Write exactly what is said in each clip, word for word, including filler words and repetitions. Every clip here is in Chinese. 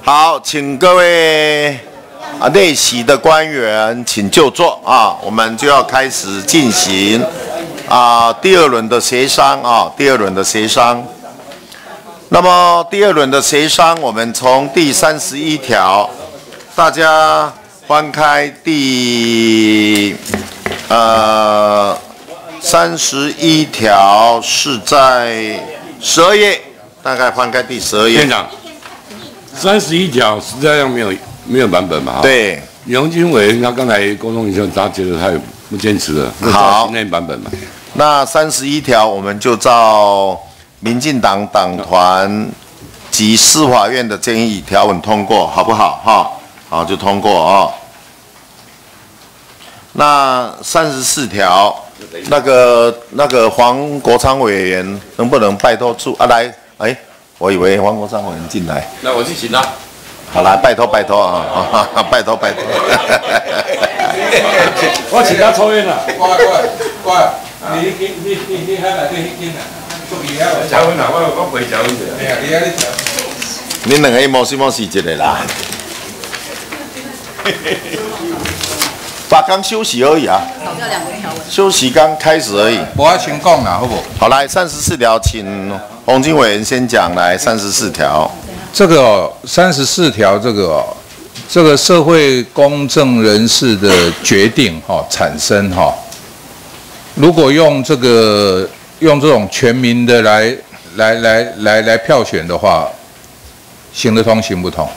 好，请各位啊列席的官员请就座啊，我们就要开始进行啊第二轮的协商啊，第二轮的协商。那么第二轮的协商，我们从第三十一条，大家翻开第呃三十一条是在十二页，大概翻开第十二页。 院长。 三十一条实在上没有没有版本嘛？ 对， 杨金伟他刚才沟通一下，他觉得他也不坚持了， 好， 那版本嘛。 那三十一条我们就照民进党党团及司法院的建议条文通过，好不好？哈，好就通过哦。那三十四条，那个那个黄国昌委员能不能拜托出啊来？哎。 我以为黄国昌委员进来， 那我去请他。 好来，拜托拜托啊，拜托拜托。 我请他抽烟了。 乖乖乖，你你你你你喺内底迄间啊？注意啊！ 结婚啦，我我未结婚者。 哎呀，你啊你。 恁两个模式模式一个啦。把刚休息而已啊。少掉两个条文。休息刚开始而已。 无爱先讲啦，好不？ 好来，三十四条，请洪金委员先讲来。三十四条， 这个哦，三十四条这个哦，这个社会公正人士的决定哈、哦、产生哈、哦，如果用这个用这种全民的来来来来来票选的话，行得通行不通？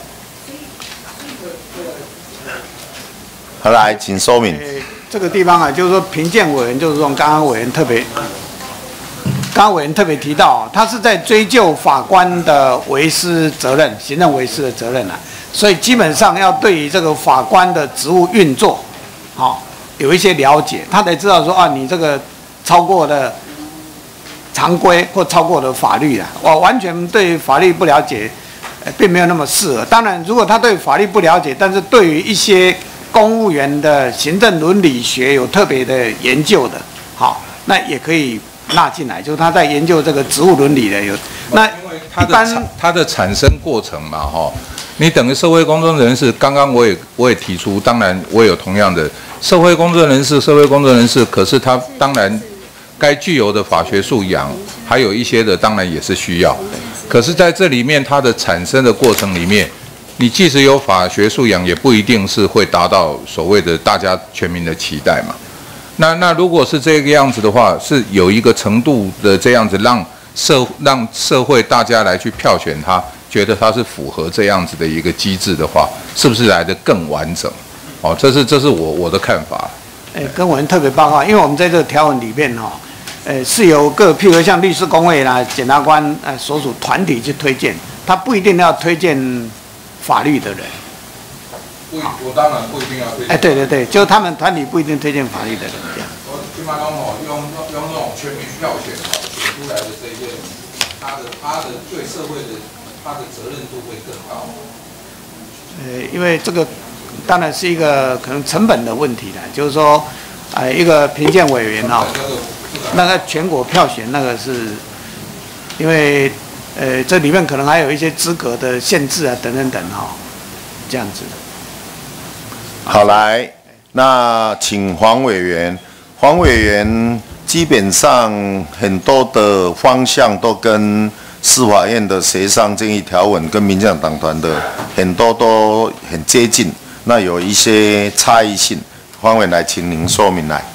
好来，请说明。 这个地方啊，就是说评鉴委员，就是说刚刚委员特别。 刚刚委员特别提到，他是在追究法官的违失责任、行政违失的责任啊，所以基本上要对于这个法官的职务运作，好、哦、有一些了解，他才知道说啊，你这个超过了常规或超过了法律啊，我完全对法律不了解，呃，并没有那么适合。当然，如果他对法律不了解，但是对于一些公务员的行政伦理学有特别的研究的，好，那也可以。 纳进来，就是他在研究这个职务伦理的有，那它的产它的产生过程嘛，哈，你等于社会公正人士，刚刚我也我也提出，当然我也有同样的社会公正人士，社会公正人士，可是他当然该具有的法学素养，还有一些的当然也是需要，可是在这里面它的产生的过程里面，你即使有法学素养，也不一定是会达到所谓的大家全民的期待嘛。 那那如果是这个样子的话，是有一个程度的这样子让社让社会大家来去票选他，觉得他是符合这样子的一个机制的话，是不是来得更完整？哦，这是这是我我的看法。 哎，跟我们特别报告，因为我们在这个条文里面哈、哦，呃，是由各譬如像律师公会啦、检察官呃所属团体去推荐，他不一定要推荐法律的人。 不，我当然不一定要推荐。 哎，对对对，就他们团体不一定推荐法律的人这样。 我起码讲哦，用用那种全民票选哦选出来的这些人，他的他的对社会的他的责任度会更高。 呃，因为这个当然是一个可能成本的问题了，就是说，呃，一个评鉴委员啊、哦，那个全国票选那个是，因为呃这里面可能还有一些资格的限制啊，等等等哈、哦，这样子。 好来，那请黄委员。黄委员基本上很多的方向都跟司法院的协商建议条文跟民进党党团的很多都很接近，那有一些差异性。黄委员来，请您说明来。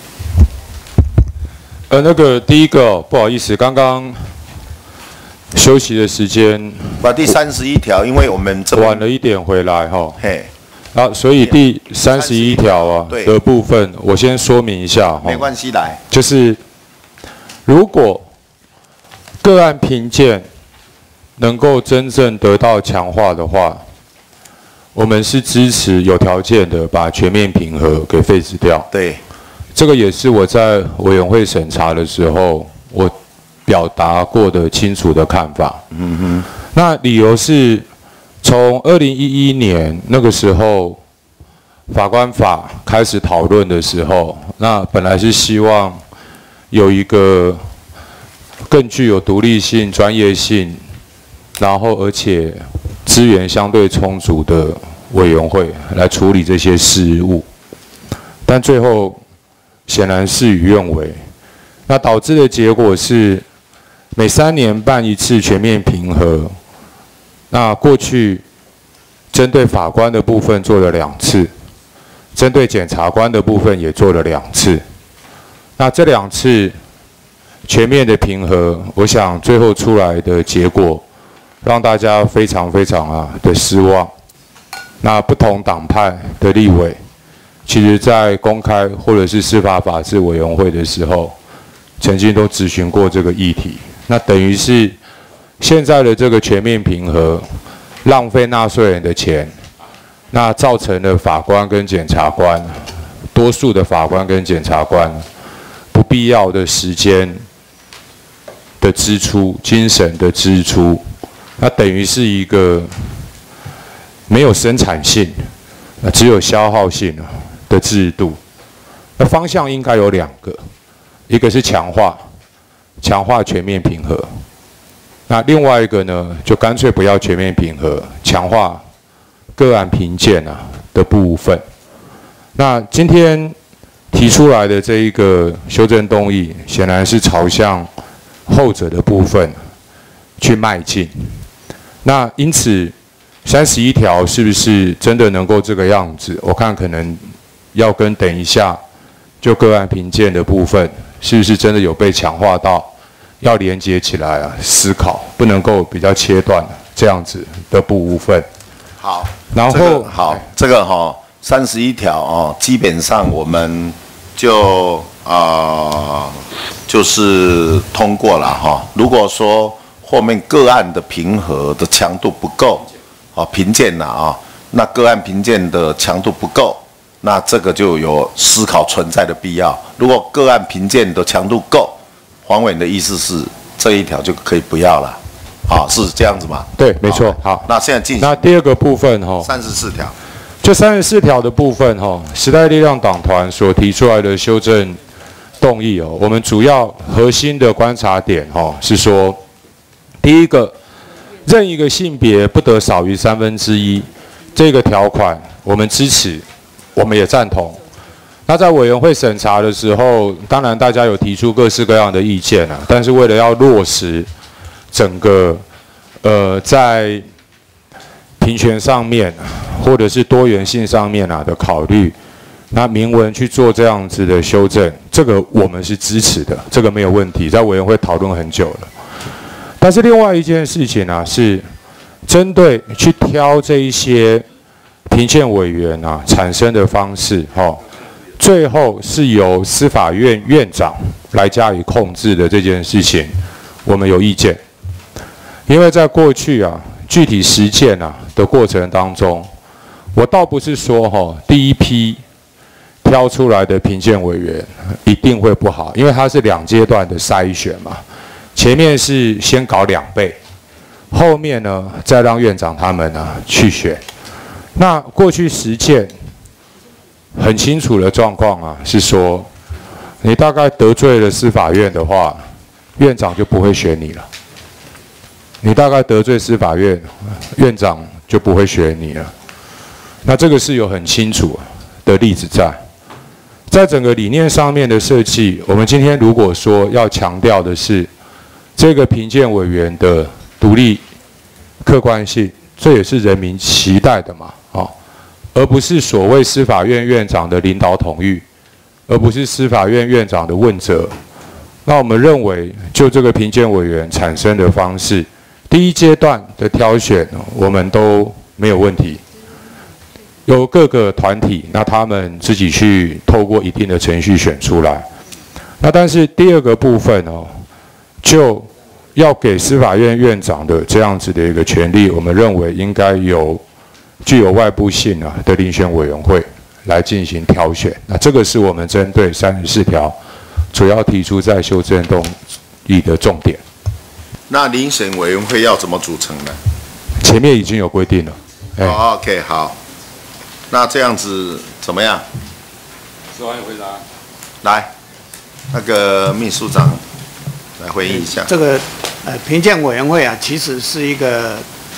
呃，那个第一个、哦、不好意思，刚刚休息的时间， 把第三十一条，因为我们这晚了一点回来哈、哦。 嘿。 啊，所以第三十一条啊的部分，我先说明一下哈。 没关系，来， 就是如果个案评鉴能够真正得到强化的话，我们是支持有条件的把全面评核给废止掉。 对， 这个也是我在委员会审查的时候我表达过的清楚的看法。嗯哼，那理由是。 从二零一一年那个时候，法官法开始讨论的时候，那本来是希望有一个更具有独立性、专业性，然后而且资源相对充足的委员会来处理这些事务，但最后显然事与愿违，那导致的结果是每三年办一次全面评核。那过去针对法官的部分做了两次，针对检察官的部分也做了两次。那这两次全面的评核，我想最后出来的结果让大家非常非常啊的失望。那不同党派的立委，其实在公开或者是司法法制委员会的时候，曾经都质询过这个议题。那等于是现在的这个全面评核，浪费纳税人的钱，那造成了法官跟检察官，多数的法官跟检察官不必要的时间的支出、精神的支出，那等于是一个没有生产性、只有消耗性的制度。那方向应该有两个，一个是强化，强化全面评核。那另外一个呢，就干脆不要全面评核，强化个案评鉴啊的部分。那今天提出来的这一个修正动议，显然是朝向后者的部分去迈进。那因此，三十一条是不是真的能够这个样子？我看可能要跟等一下就个案评鉴的部分，是不是真的有被强化到？要连接起来啊，思考不能够比较切断这样子的部分。 好， 然后、 这个、好，这个哈、哦，三十一条哦，基本上我们就啊、呃、就是通过了哈、哦。如果说后面个案的评核的强度不够，啊、哦，评鉴呐啊，那个案评鉴的强度不够，那这个就有思考存在的必要。如果个案评鉴的强度够，黄委员的意思是这一条就可以不要了，啊，是这样子吗？ 对，没错。好， 那现在进行。 那第二个部分哈， 三十四条， 就三十四条的部分哈，时代力量党团所提出来的修正动议哦，我们主要核心的观察点哈是说，第一个，任一个性别不得少于三分之一这个条款，我们支持，我们也赞同。那在委员会审查的时候，当然大家有提出各式各样的意见啊，但是为了要落实整个呃在平权上面或者是多元性上面啊的考虑，那明文去做这样子的修正，这个我们是支持的，这个没有问题，在委员会讨论很久了。但是另外一件事情啊，是针对去挑这一些评鉴委员啊产生的方式，哈、哦。最后是由司法院院长来加以控制的这件事情，我们有意见。因为在过去啊，具体实践啊的过程当中，我倒不是说哈、哦，第一批挑出来的评鉴委员一定会不好，因为它是两阶段的筛选嘛。前面是先搞两倍，后面呢再让院长他们呢去选。那过去实践很清楚的状况啊，是说你大概得罪了司法院的话，院长就不会选你了。你大概得罪司法院，院长就不会选你了。那这个是有很清楚的例子在，在整个理念上面的设计，我们今天如果说要强调的是这个评鉴委员的独立、客观性，这也是人民期待的嘛，啊、哦。而不是所谓司法院院长的领导统御，而不是司法院院长的问责。那我们认为，就这个评鉴委员产生的方式，第一阶段的挑选，我们都没有问题。由各个团体，那他们自己去透过一定的程序选出来。那但是第二个部分哦，就要给司法院院长的这样子的一个权利，我们认为应该由具有外部性啊的遴选委员会来进行挑选，那这个是我们针对三十四条主要提出在修正动议的重点。 那遴选委员会要怎么组成呢？ 前面已经有规定了。 哎哦、OK， 好，那这样子怎么样？ 是欢迎回答。 来，那个秘书长来回应一下。 这个呃评鉴委员会啊，其实是一个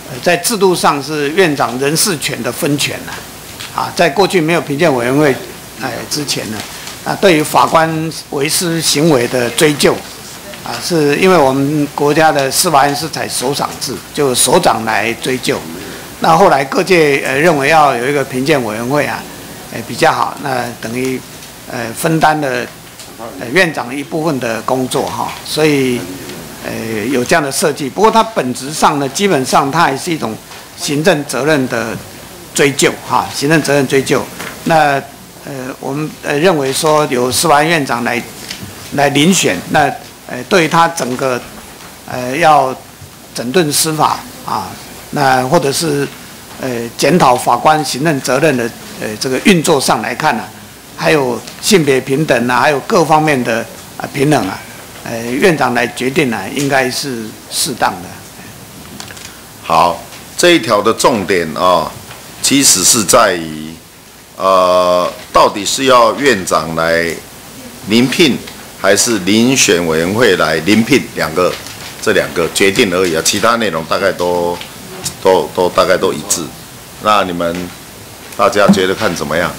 在制度上是院长人事权的分权呐、啊，啊，在过去没有评鉴委员会，哎之前呢，啊，对于法官为师行为的追究，啊，是因为我们国家的司法院是采首长制，就首长来追究。那后来各界呃认为要有一个评鉴委员会啊，呃比较好，那等于呃分担了呃院长一部分的工作哈，所以呃有这样的设计。不过它本质上呢，基本上它还是一种行政责任的追究哈，行政责任追究。那呃我们呃认为说由司法院院长来来遴选，那呃对于他整个呃要整顿司法啊。那或者是呃检讨法官行政责任的呃这个运作上来看呢、啊，还有性别平等啊，还有各方面的啊平等啊，呃院长来决定呢、啊，应该是适当的。 好，这一条的重点啊、哦，其实是在于呃，到底是要院长来遴聘，还是遴选委员会来遴聘，两个这两个决定而已啊，其他内容大概都。都都大概都一致，那你们大家觉得看怎么样？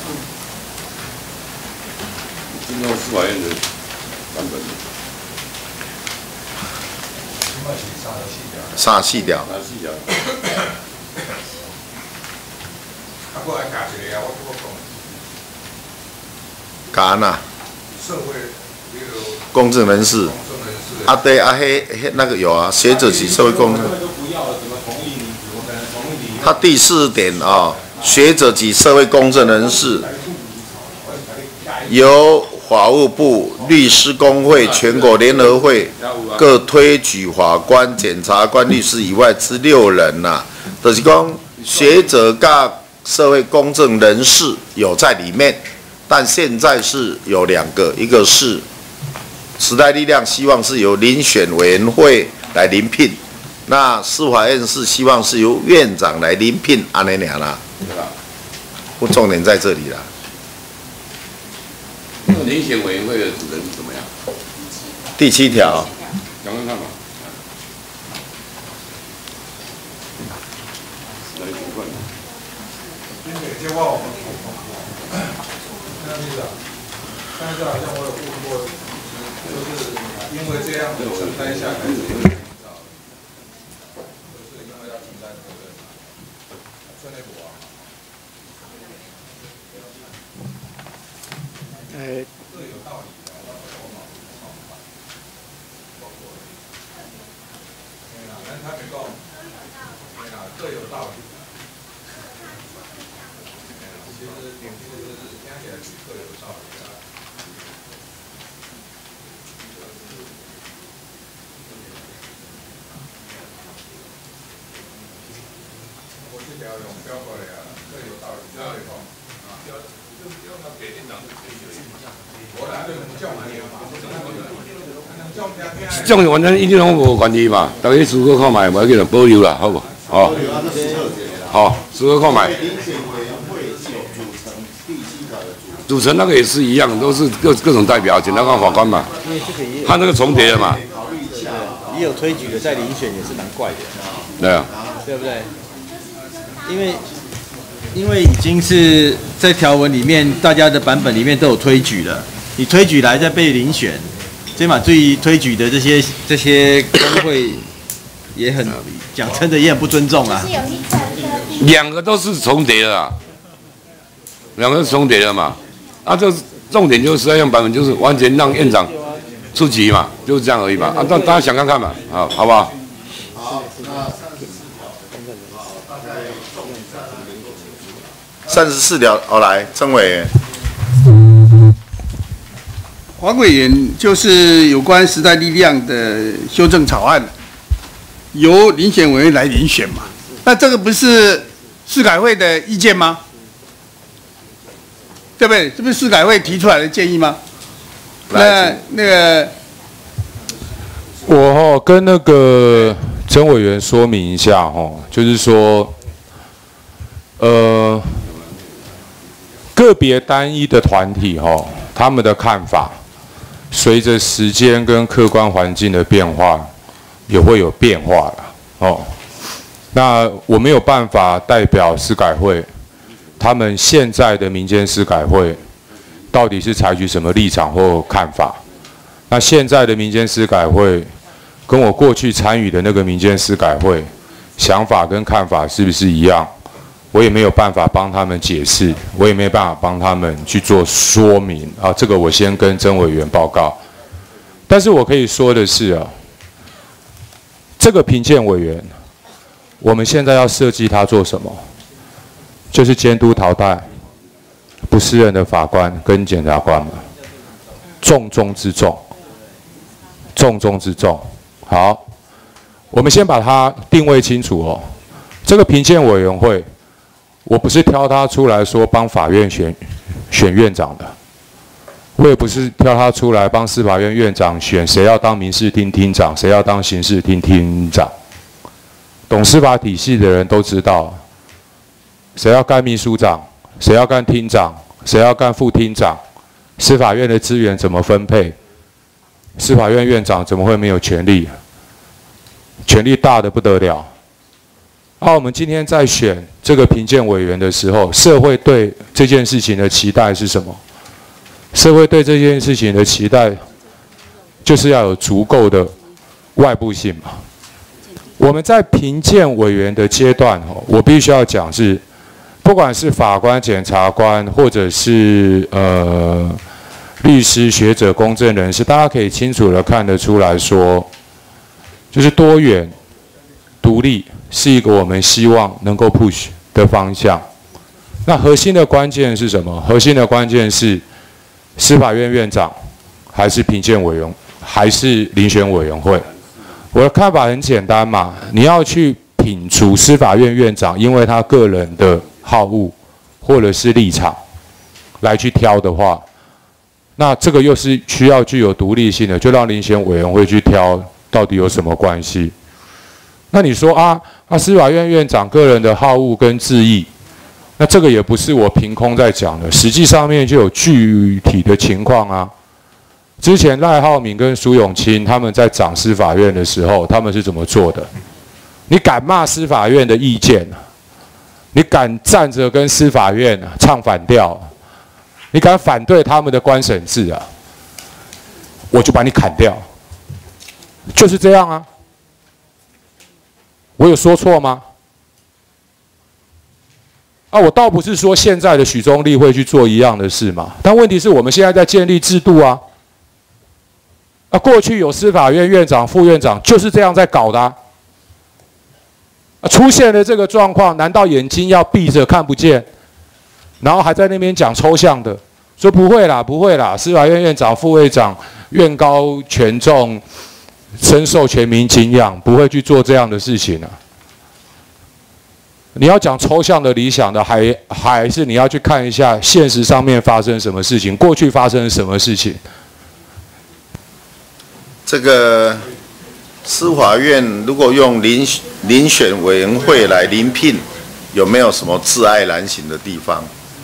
遵照司法院的版本。 啥细条？ 啥细条？ 干呐？社会公正人士。啊对啊，嘿嘿那个有啊，学者及社会公正。他第四点啊、哦，学者及社会公正人士，由法务部、律师公会、全国联合会各推举法官、检察官、律师以外之六人呐、啊，就是讲学者跟社会公正人士有在里面，但现在是有两个，一个是时代力量希望是由遴选委员会来遴聘。那司法院是希望是由院长来遴聘，安尼俩啦，对吧？不，重点在这里啦。 遴选委员会的主人是怎么样？ 第七条。 讲看看吧。来主管。 接话我们那个长，上次好像我有问过，就是因为这样承担下来。 呃， 各有道理的，咱他没讲，各有道理。其实点题就是听起来是各有道理的。我这条用标过来啊，各有道理，各有道理啊，标就标到给院长就可以了。 这种完全一定拢无关系嘛，大家思考看卖，无要紧，保留啦，好不？好，好，思考看卖。组成那个也是一样，都是各各种代表，检察官、法官嘛。 因为这个也有， 他那个重叠的嘛。 也有推举的，在遴选也是蛮怪的。 对啊。 对不对？因为因为已经是在条文里面，大家的版本里面都有推举了。你推举来再被遴选，这嘛对于推举的这些这些工会也很讲真的也很不尊重啊。 两个都是重叠的啦，两个是重叠的嘛。啊，这重点就是实在用版本，就是完全让院长出局嘛，就是这样而已嘛。啊，大大家想看看嘛，啊，好不好？ 好，那三十四条，好来，曾委员。 黄委员就是有关时代力量的修正草案，由遴选委员来遴选嘛？那这个不是市改会的意见吗？对不对？这不是市改会提出来的建议吗？那那个， 我哦跟那个曾委员说明一下哦，就是说，呃，个别单一的团体哦，他们的看法，随着时间跟客观环境的变化，也会有变化啦哦。 那我没有办法代表司改会，他们现在的民间司改会到底是采取什么立场或看法？那现在的民间司改会跟我过去参与的那个民间司改会想法跟看法是不是一样？我也没有办法帮他们解释，我也没有办法帮他们去做说明啊。这个我先跟曾委员报告。但是我可以说的是啊，这个评鉴委员，我们现在要设计他做什么？就是监督淘汰不适任的法官跟检察官嘛，重中之重，重中之重。好，我们先把它定位清楚哦。这个评鉴委员会，我不是挑他出来说帮法院选选院长的，我也不是挑他出来帮司法院院长选谁要当民事厅厅长，谁要当刑事厅厅长。懂司法体系的人都知道，谁要干秘书长，谁要干厅长，谁要干副厅长，司法院的资源怎么分配？司法院院长怎么会没有权力？权力大得不得了。而、啊、我们今天在选这个评鉴委员的时候，社会对这件事情的期待是什么？社会对这件事情的期待，就是要有足够的外部性嘛。我们在评鉴委员的阶段，我必须要讲是，不管是法官、检察官，或者是呃律师、学者、公正人士，大家可以清楚的看得出来说，就是多元、独立是一个我们希望能够 push 的方向。那核心的关键是什么？核心的关键是司法院院长，还是评鉴委员，还是遴选委员会？我的看法很简单嘛，你要去摒除司法院院长因为他个人的好恶或者是立场来去挑的话，那这个又是需要具有独立性的，就让遴选委员会去挑，到底有什么关系？那你说啊，啊司法院院长个人的好恶跟志意，那这个也不是我凭空在讲的，实际上面就有具体的情况啊。之前赖浩闵跟苏永清他们在掌司法院的时候，他们是怎么做的？你敢骂司法院的意见，你敢站着跟司法院唱反调，你敢反对他们的官审制啊，我就把你砍掉，就是这样啊。我有说错吗？啊，我倒不是说现在的许宗力会去做一样的事嘛，但问题是我们现在在建立制度啊。啊，过去有司法院院长、副院长就是这样在搞的啊。啊，出现了这个状况，难道眼睛要闭着看不见？然后还在那边讲抽象的，说不会啦，不会啦，司法院院长、副院长院高权重，深受全民敬仰，不会去做这样的事情啊。你要讲抽象的、理想的，还还是你要去看一下现实上面发生什么事情，过去发生什么事情。 这个司法院如果用遴遴选委员会来遴聘，有没有什么窒碍难行的地方？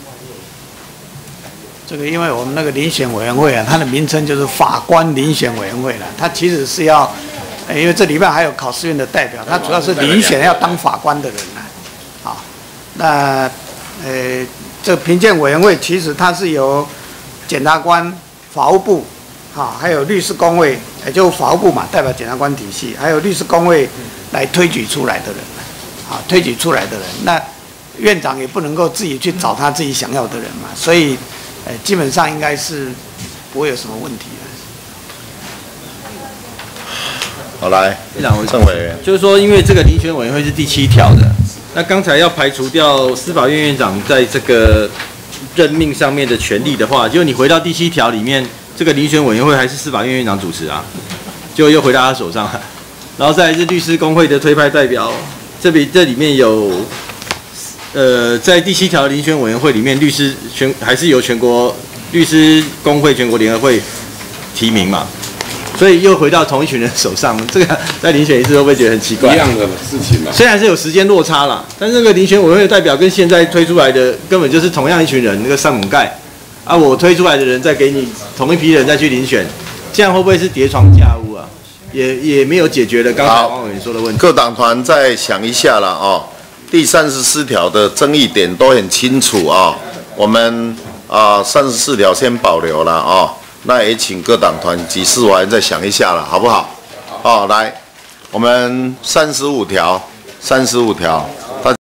这个因为我们那个遴选委员会啊，它的名称就是法官遴选委员会了，它其实是要，因为这里面还有考试院的代表，它主要是遴选要当法官的人啊。好，那呃，这个评鉴委员会其实它是由检察官、法务部。啊，还有律师公会，也就法务部嘛，代表检察官体系，还有律师公会来推举出来的人，啊，推举出来的人，那院长也不能够自己去找他自己想要的人嘛，所以，呃，基本上应该是不会有什么问题的。 好，来，郑委员， 就是说，因为这个遴选委员会是第七条的，那刚才要排除掉司法院院长在这个任命上面的权利的话，就你回到第七条里面。这个遴选委员会还是司法院院长主持啊，就又回到他手上了。然后再来是律师公会的推派代表，这里这里面有，呃，在第七条遴选委员会里面，律师全还是由全国律师公会全国联合会提名嘛，所以又回到同一群人手上。这个在遴选一次会不会觉得很奇怪？ 一样的事情嘛。 虽然是有时间落差啦，但是这个遴选委员会的代表跟现在推出来的根本就是同样一群人，那个上猛盖。啊，我推出来的人再给你同一批人再去遴选，这样会不会是叠床架屋啊？ 也也没有解决了刚才王委员说的问题。 各党团再想一下了哦。第三十四条的争议点都很清楚啊、哦，我们啊三十四条先保留了啊、哦，那也请各党团及事委再想一下了，好不好？哦，来，我们三十五条，三十五条。